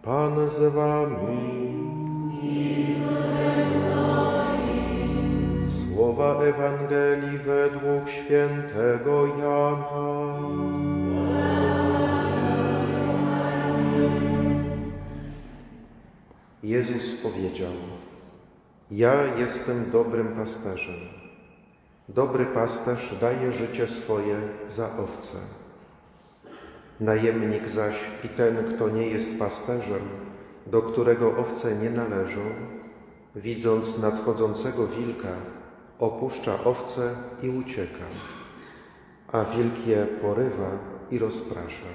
Pan z wami. Słowa Ewangelii według świętego Jana. Jezus powiedział: Ja jestem dobrym pasterzem. Dobry pasterz daje życie swoje za owce. Najemnik zaś i ten, kto nie jest pasterzem, do którego owce nie należą, widząc nadchodzącego wilka, opuszcza owce i ucieka, a wilk je porywa i rozprasza.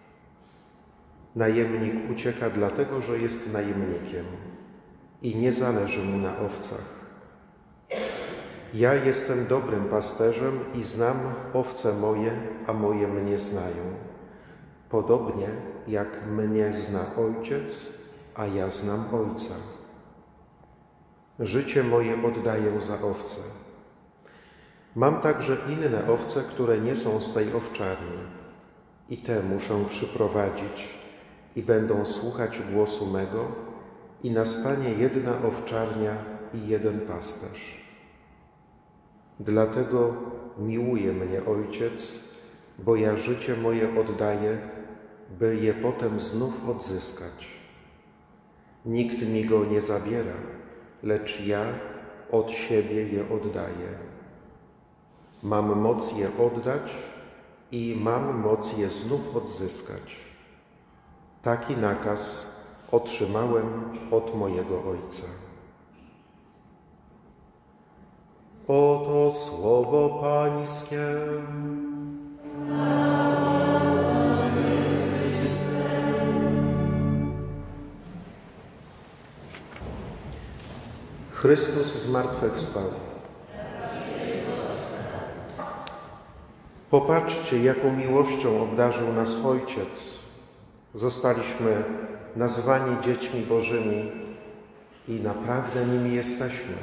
Najemnik ucieka dlatego, że jest najemnikiem i nie zależy mu na owcach. Ja jestem dobrym pasterzem i znam owce moje, a moje mnie znają. Podobnie jak mnie zna Ojciec, a ja znam Ojca. Życie moje oddaję za owce. Mam także inne owce, które nie są z tej owczarni. I te muszę przyprowadzić i będą słuchać głosu mego i nastanie jedna owczarnia i jeden pasterz. Dlatego miłuje mnie Ojciec, bo ja życie moje oddaję, by je potem znów odzyskać. Nikt mi go nie zabiera, lecz ja od siebie je oddaję. Mam moc je oddać i mam moc je znów odzyskać. Taki nakaz otrzymałem od mojego Ojca. Oto słowo Pańskie. Chrystus zmartwychwstał. Popatrzcie, jaką miłością obdarzył nas Ojciec. Zostaliśmy nazwani dziećmi Bożymi i naprawdę nimi jesteśmy.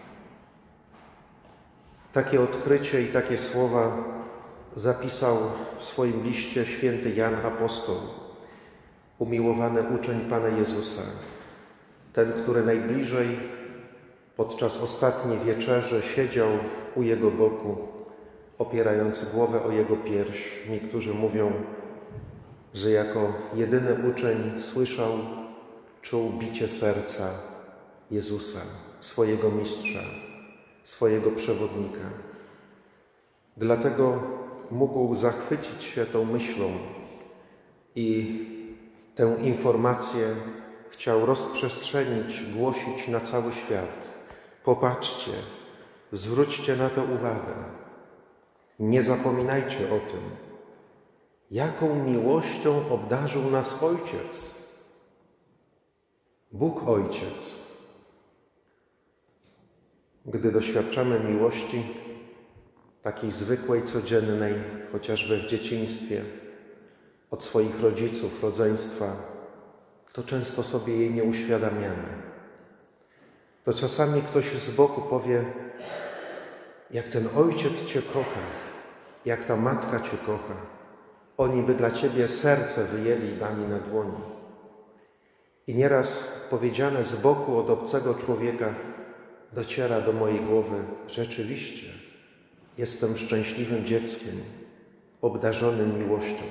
Takie odkrycie i takie słowa zapisał w swoim liście święty Jan Apostoł, umiłowany uczeń Pana Jezusa, ten, który najbliżej podczas ostatniej wieczerzy siedział u Jego boku, opierając głowę o Jego pierś. Niektórzy mówią, że jako jedyny uczeń słyszał, czuł bicie serca Jezusa, swojego mistrza, swojego przewodnika. Dlatego mógł zachwycić się tą myślą i tę informację chciał rozprzestrzenić, głosić na cały świat. Popatrzcie, zwróćcie na to uwagę. Nie zapominajcie o tym, jaką miłością obdarzył nas Ojciec. Bóg Ojciec. Gdy doświadczamy miłości, takiej zwykłej, codziennej, chociażby w dzieciństwie, od swoich rodziców, rodzeństwa, to często sobie jej nie uświadamiamy. To czasami ktoś z boku powie, jak ten ojciec Cię kocha, jak ta matka Cię kocha. Oni by dla Ciebie serce wyjęli i dali na dłoni. I nieraz powiedziane z boku od obcego człowieka dociera do mojej głowy, rzeczywiście jestem szczęśliwym dzieckiem, obdarzonym miłością.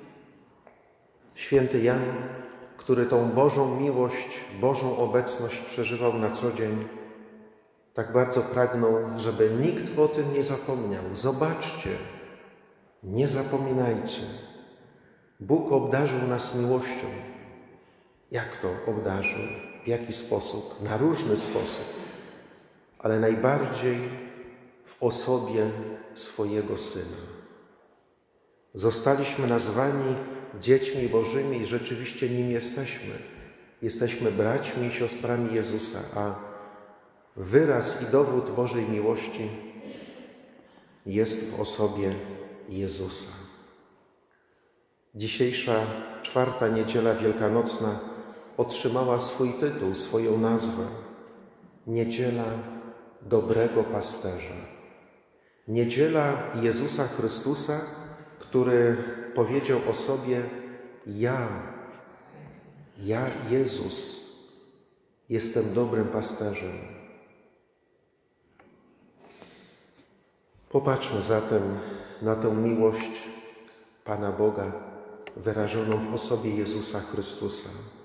Święty Jan, który tą Bożą miłość, Bożą obecność przeżywał na co dzień, tak bardzo pragnął, żeby nikt o tym nie zapomniał. Zobaczcie, nie zapominajcie. Bóg obdarzył nas miłością. Jak to obdarzył? W jaki sposób? Na różny sposób, ale najbardziej w osobie swojego Syna. Zostaliśmy nazwani dziećmi Bożymi i rzeczywiście nim jesteśmy. Jesteśmy braćmi i siostrami Jezusa, a wyraz i dowód Bożej miłości jest w osobie Jezusa. Dzisiejsza czwarta niedziela wielkanocna otrzymała swój tytuł, swoją nazwę. Niedziela Dobrego Pasterza. Niedziela Jezusa Chrystusa, który powiedział o sobie: ja Ja, Jezus, jestem dobrym pasterzem. Popatrzmy zatem na tę miłość Pana Boga wyrażoną w osobie Jezusa Chrystusa.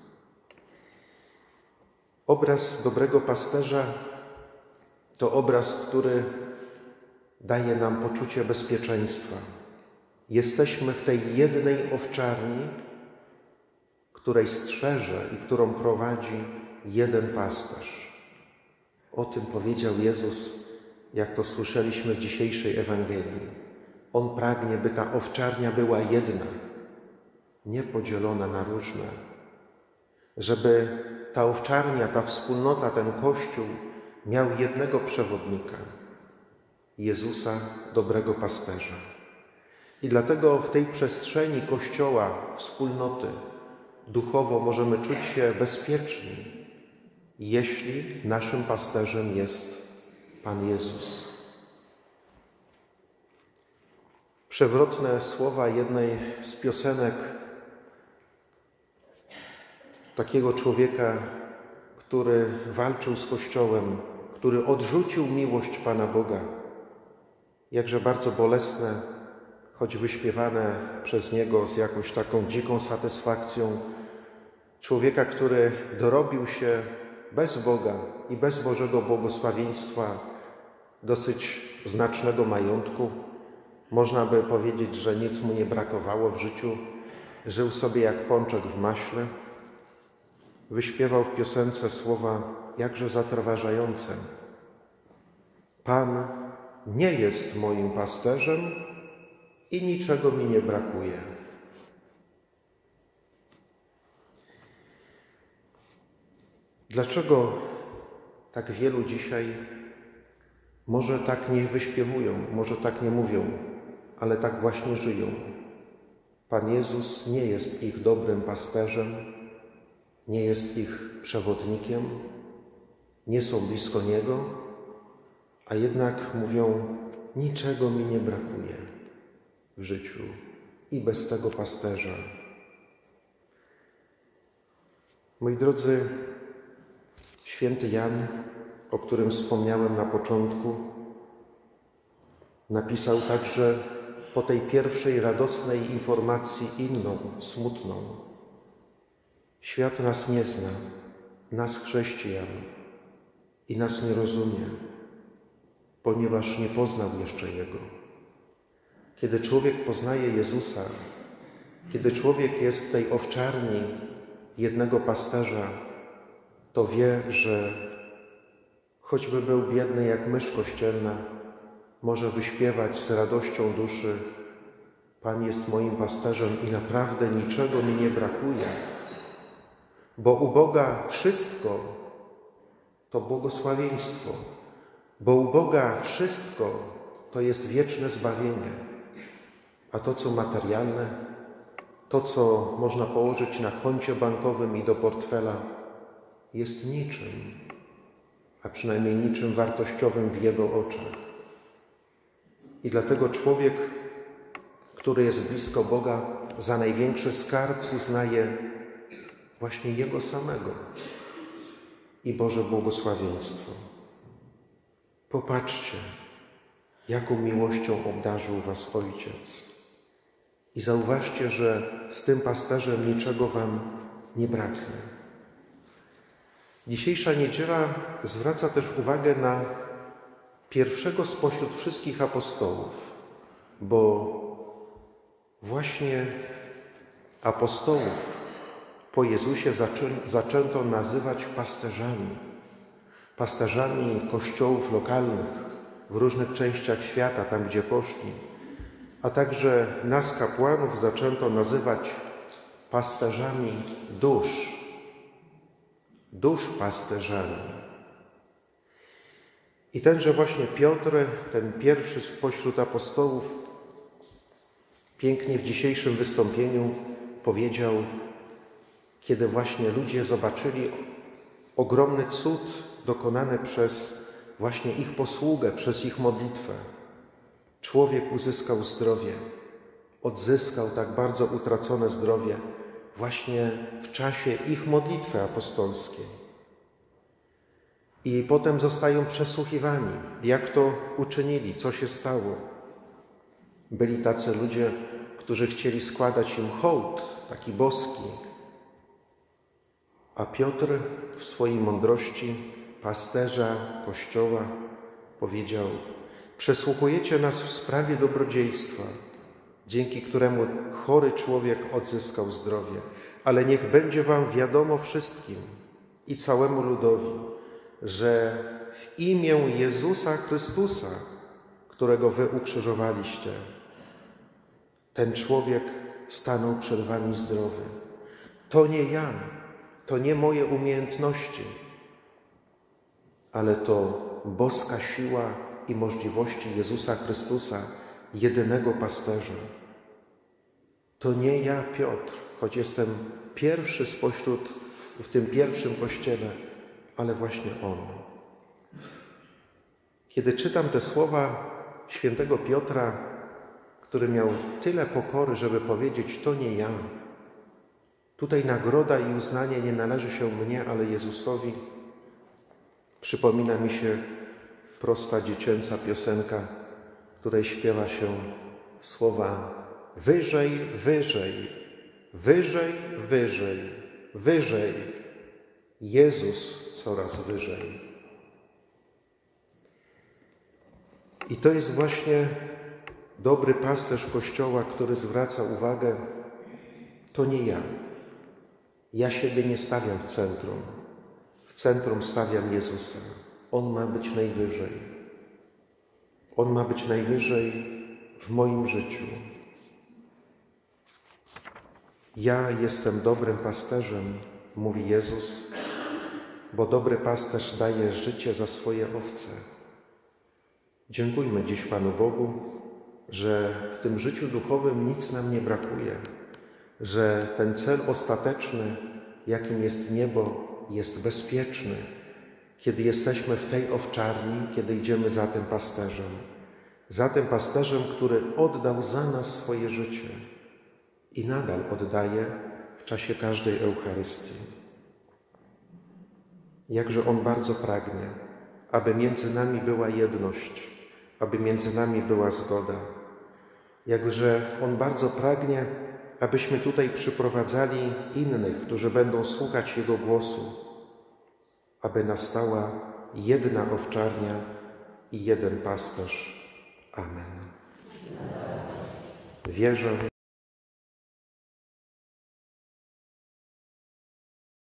Obraz dobrego pasterza to obraz, który daje nam poczucie bezpieczeństwa. Jesteśmy w tej jednej owczarni, której strzeże i którą prowadzi jeden pasterz. O tym powiedział Jezus, jak to słyszeliśmy w dzisiejszej Ewangelii. On pragnie, by ta owczarnia była jedna, nie podzielona na różne. Żeby ta owczarnia, ta wspólnota, ten Kościół miał jednego przewodnika, Jezusa, dobrego pasterza. I dlatego w tej przestrzeni Kościoła, wspólnoty, duchowo możemy czuć się bezpieczni, jeśli naszym pasterzem jest Pan Jezus. Przewrotne słowa jednej z piosenek takiego człowieka, który walczył z Kościołem, który odrzucił miłość Pana Boga. Jakże bardzo bolesne, choć wyśpiewane przez niego z jakąś taką dziką satysfakcją. Człowieka, który dorobił się bez Boga i bez Bożego błogosławieństwa dosyć znacznego majątku. Można by powiedzieć, że nic mu nie brakowało w życiu. Żył sobie jak pączek w maśle. Wyśpiewał w piosence słowa jakże zatrważające. Pan nie jest moim pasterzem i niczego mi nie brakuje. Dlaczego tak wielu dzisiaj może tak nie wyśpiewują, może tak nie mówią, ale tak właśnie żyją? Pan Jezus nie jest ich dobrym pasterzem, nie jest ich przewodnikiem, nie są blisko Niego, a jednak mówią, niczego mi nie brakuje w życiu i bez tego pasterza. Moi drodzy, święty Jan, o którym wspomniałem na początku, napisał także po tej pierwszej radosnej informacji inną, smutną. Świat nas nie zna, nas chrześcijan, i nas nie rozumie, ponieważ nie poznał jeszcze Jego. Kiedy człowiek poznaje Jezusa, kiedy człowiek jest w tej owczarni jednego pasterza, to wie, że choćby był biedny jak mysz kościelna, może wyśpiewać z radością duszy: Pan jest moim pasterzem i naprawdę niczego mi nie brakuje, bo u Boga wszystko to błogosławieństwo, bo u Boga wszystko to jest wieczne zbawienie, a to, co materialne, to, co można położyć na koncie bankowym i do portfela, jest niczym, a przynajmniej niczym wartościowym w Jego oczach. I dlatego człowiek, który jest blisko Boga, za największy skarb uznaje właśnie Jego samego i Boże błogosławieństwo. Popatrzcie, jaką miłością obdarzył was Ojciec. I zauważcie, że z tym pasterzem niczego wam nie braknie. Dzisiejsza niedziela zwraca też uwagę na pierwszego spośród wszystkich apostołów, bo właśnie apostołów po Jezusie zaczęto nazywać pasterzami kościołów lokalnych w różnych częściach świata, tam gdzie poszli, a także nas, kapłanów, zaczęto nazywać pasterzami dusz pasterzami. I tenże właśnie Piotr, ten pierwszy spośród apostołów, pięknie w dzisiejszym wystąpieniu powiedział, kiedy właśnie ludzie zobaczyli ogromny cud dokonany przez właśnie ich posługę, przez ich modlitwę. Człowiek uzyskał zdrowie, odzyskał tak bardzo utracone zdrowie właśnie w czasie ich modlitwy apostolskiej. I potem zostają przesłuchiwani, jak to uczynili, co się stało. Byli tacy ludzie, którzy chcieli składać im hołd, taki boski. A Piotr w swojej mądrości, pasterza Kościoła, powiedział: przesłuchujecie nas w sprawie dobrodziejstwa, dzięki któremu chory człowiek odzyskał zdrowie. Ale niech będzie wam wiadomo wszystkim i całemu ludowi, że w imię Jezusa Chrystusa, którego wy ukrzyżowaliście, ten człowiek stanął przed wami zdrowy. To nie ja, to nie moje umiejętności, ale to boska siła i możliwości Jezusa Chrystusa, jedynego pasterza. To nie ja, Piotr, choć jestem pierwszy spośród w tym pierwszym kościele, ale właśnie On. Kiedy czytam te słowa świętego Piotra, który miał tyle pokory, żeby powiedzieć: to nie ja, tutaj nagroda i uznanie nie należy się mnie, ale Jezusowi, przypomina mi się prosta dziecięca piosenka, w której śpiewa się słowa: wyżej, wyżej, wyżej, wyżej, wyżej, Jezus coraz wyżej. I to jest właśnie dobry pasterz Kościoła, który zwraca uwagę: to nie ja. Ja siebie nie stawiam w centrum. W centrum stawiam Jezusa. On ma być najwyżej. On ma być najwyżej w moim życiu. Ja jestem dobrym pasterzem, mówi Jezus, bo dobry pasterz daje życie za swoje owce. Dziękujmy dziś Panu Bogu, że w tym życiu duchowym nic nam nie brakuje, że ten cel ostateczny, jakim jest niebo, jest bezpieczny, kiedy jesteśmy w tej owczarni, kiedy idziemy za tym pasterzem, który oddał za nas swoje życie i nadal oddaje w czasie każdej Eucharystii. Jakże On bardzo pragnie, aby między nami była jedność, aby między nami była zgoda. Jakże On bardzo pragnie, abyśmy tutaj przyprowadzali innych, którzy będą słuchać Jego głosu, aby nastała jedna owczarnia i jeden pasterz. Amen. Wierzę,